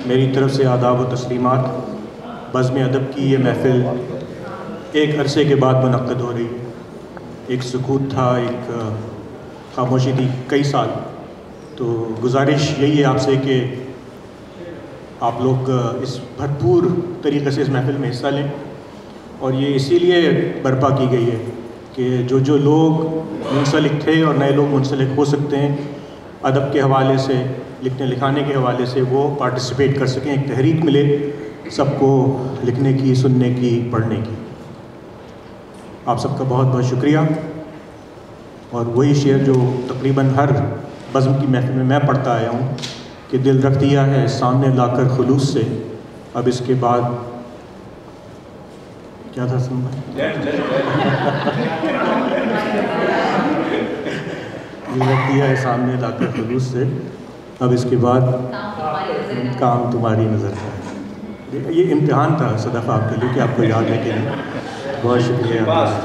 میری طرف سے آداب و تسلیمات۔ بزم ادب کی یہ محفل ایک عرصے کے بعد منعقد ہو رہی ہے۔ ایک سکوت تھا، ایک خاموشی تھی کئی سال۔ تو گزارش یہی ہے آپ سے کہ آپ لوگ اس بھرپور طریقے سے اس محفل میں حصہ لیں، اور یہ اسی لیے برپا کی گئی ہے کہ جو لوگ منسلک تھے اور نئے لوگ منسلک ہو سکتے ہیں ادب کے حوالے سے، لکھنے لکھانے کے حوالے سے، وہ پارٹیسپیٹ کر سکیں، ایک تحریک ملے سب کو لکھنے کی، سننے کی، پڑھنے کی۔ آپ سب کا بہت بہت شکریہ۔ اور وہی شعر جو تقریباً ہر بزم کی محفل میں پڑھتا آیا ہوں کہ دل رکھ دیا ہے سامنے لا کر خلوص سے، اب اس کے بعد کیا تھا سن دل رکھ دیا ہے سامنے لا کر خلوص سے، اب اس کے بعد کام تمہاری نظر کا ہے۔ یہ امتحان تھا صدف آپ کے لیے کہ آپ کو یاد ہے کہ نہیں۔ بہت شکریہ۔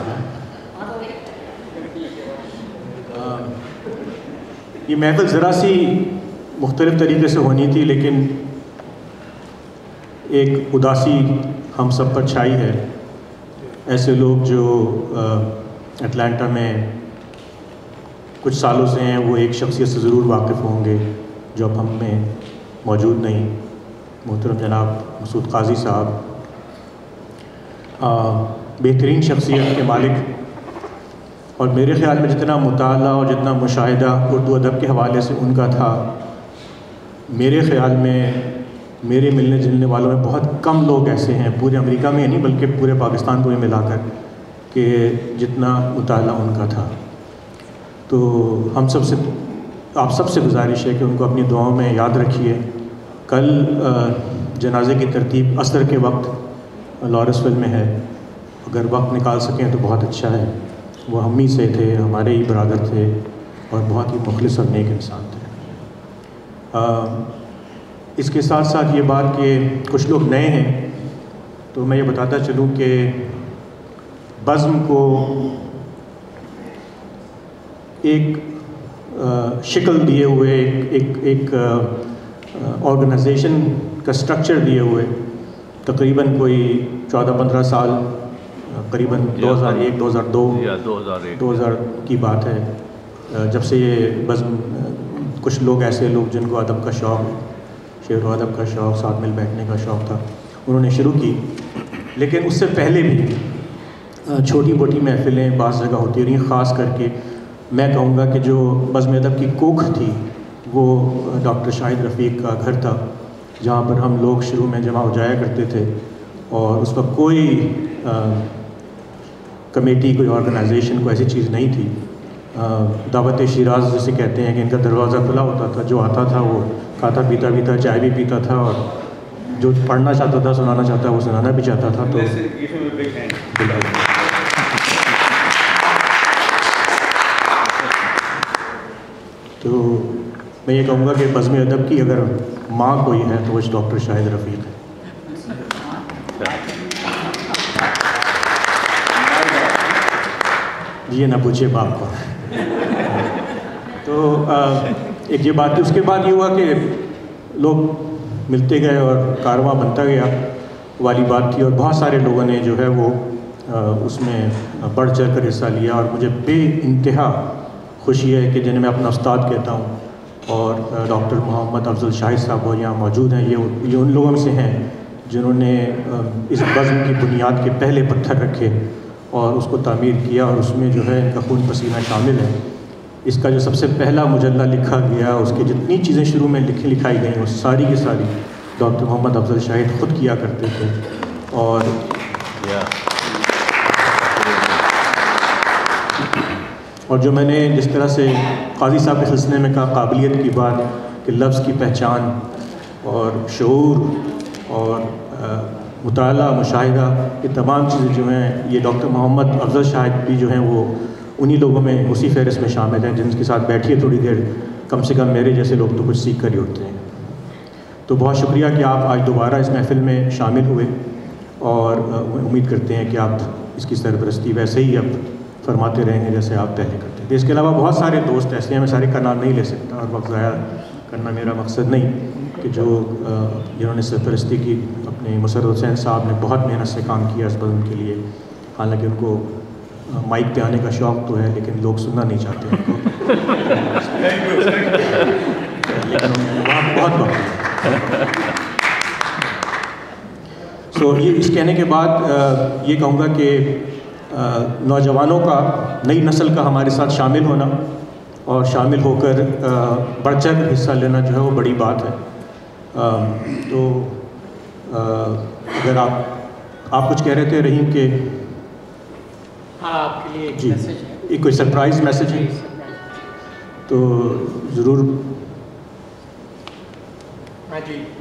یہ محفل ذرا سی مختلف طریقے سے ہونی تھی، لیکن ایک اداسی ہم سب پر چھائی ہے۔ ایسے لوگ جو اٹلانٹا میں کچھ سالوں سے ہیں وہ ایک شخصیت سے ضرور واقف ہوں گے جو اب ہم میں موجود نہیں، محترم جناب مسعود قاضی صاحب، بہترین شخصیت کے مالک، اور میرے خیال میں جتنا مطالعہ اور جتنا مشاہدہ اردو ادب کے حوالے سے ان کا تھا، میرے خیال میں میرے ملنے جلنے والوں میں بہت کم لوگ ایسے ہیں پورے امریکہ میں نہیں بلکہ پورے پاکستان کو بھی ملا کر کہ جتنا مطالعہ ان کا تھا۔ تو ہم سب سے، آپ سب سے گزارش ہے کہ ان کو اپنی دعاؤں میں یاد رکھیے۔ کل جنازے کی ترتیب عصر کے وقت لارنس ویل میں ہے، اگر وقت نکال سکیں تو بہت اچھا ہے۔ وہ ہم ہی سے تھے، ہمارے ہی برادر تھے، اور بہت ہی مخلص اور نیک انسان تھے۔ اس کے ساتھ ساتھ یہ بات کہ کچھ لوگ نئے ہیں تو میں یہ بتاتا چلوں کہ بزم کو ایک شکل دیے ہوئے، ایک آرگنائزیشن کا سٹرکچر دیے ہوئے تقریباً کوئی 14-15 سال، قریباً 2001 2002 کی بات ہے، جب سے یہ بزم کچھ لوگ ایسے لوگ جن کو ادب کا شوق، شعر و ادب کا شوق، ساتھ مل بیٹھنے کا شوق تھا، انہوں نے شروع کی۔ لیکن اس سے پہلے بھی چھوٹی موٹی محفلیں بعض جگہ ہوتی رہیں۔ خاص کر کے میں کہوں گا کہ جو بزم ادب کی کوکھ تھی وہ ڈاکٹر شاہد رفیق کا گھر تھا، جہاں پر ہم لوگ شروع میں جمع ہو جایا کرتے تھے، اور اس وقت کوئی کمیٹی، کوئی آرگنائزیشن، کوئی ایسی چیز نہیں تھی۔ دعوت شیراز جسے کہتے ہیں کہ ان کا دروازہ کھلا ہوتا تھا، جو آتا تھا وہ کھاتا پیتا چائے بھی پیتا تھا، اور جو پڑھنا چاہتا تھا، سنانا چاہتا وہ سنانا بھی چاہتا تھا۔ تو میں یہ کہوں گا کہ بزم ادب کی اگر ماں کوئی ہے تو وہ ڈاکٹر شاہد رفیق ہے۔ یہ نہ پوچھے باپ کو۔ تو ایک یہ بات تھی۔ اس کے بعد یہ ہوا کہ لوگ ملتے گئے اور کارواں بنتا گیا والی بات تھی، اور بہت سارے لوگوں نے جو ہے وہ اس میں بڑھ چڑھ کر حصہ لیا، اور مجھے بے انتہا خوشی ہے کہ جنہیں میں اپنا استاد کہتا ہوں، اور ڈاکٹر محمد افضل شاہد صاحب وہ یہاں موجود ہیں۔ یہ ان لوگوں میں سے ہیں جنہوں نے اس بزم کی بنیاد کے پہلے پتھر رکھے اور اس کو تعمیر کیا، اور اس میں جو ہے ان کا خون پسینہ شامل ہے۔ اس کا جو سب سے پہلا مجلہ لکھا گیا، اس کی جتنی چیزیں شروع میں لکھائی گئیں وہ ساری کی ساری ڈاکٹر محمد افضل شاہد خود کیا کرتے تھے۔ اور جو میں نے جس طرح سے قاضی صاحب کے سلسلے میں کہا، قابلیت کی بات کہ لفظ کی پہچان اور شعور اور مطالعہ، مشاہدہ، یہ تمام چیزیں جو ہیں، یہ ڈاکٹر محمد افضل شاہد بھی جو ہیں وہ انہی لوگوں میں، اسی فہرست میں شامل ہیں جن کے ساتھ بیٹھیے تھوڑی دیر، کم سے کم میرے جیسے لوگ تو کچھ سیکھ کر ہی ہوتے ہیں۔ تو بہت شکریہ کہ آپ آج دوبارہ اس محفل میں شامل ہوئے، اور امید کرتے ہیں کہ آپ اس کی سرپرستی ویسے ہی اب فرماتے رہیں گے جیسے آپ پہلے کرتے تھے۔ اس کے علاوہ بہت سارے دوست ایسے ہیں، میں سارے کا نام نہیں لے سکتا اور وقت ضائع کرنا میرا مقصد نہیں، کہ جو جنہوں نے سرپرستی کی، اپنے مسرت حسین صاحب نے بہت محنت سے کام کیا اس بزم کے لیے، حالانکہ ان کو مائک پہ آنے کا شوق تو ہے لیکن لوگ سننا نہیں چاہتے ان کو، لیکن بہت وقت سو یہ اس کہنے کے بعد یہ کہوں گا کہ نوجوانوں کا، نئی نسل کا ہمارے ساتھ شامل ہونا اور شامل ہو کر بڑھ چڑھ کر حصہ لینا جو ہے وہ بڑی بات ہے. تو اگر آپ کچھ کہہ رہے تھے رحیم کہ ہاں آپ کے لیے ایک جی میسج ہے، ایک کوئی سرپرائز میسج ہے تو ضرور. ہاں جی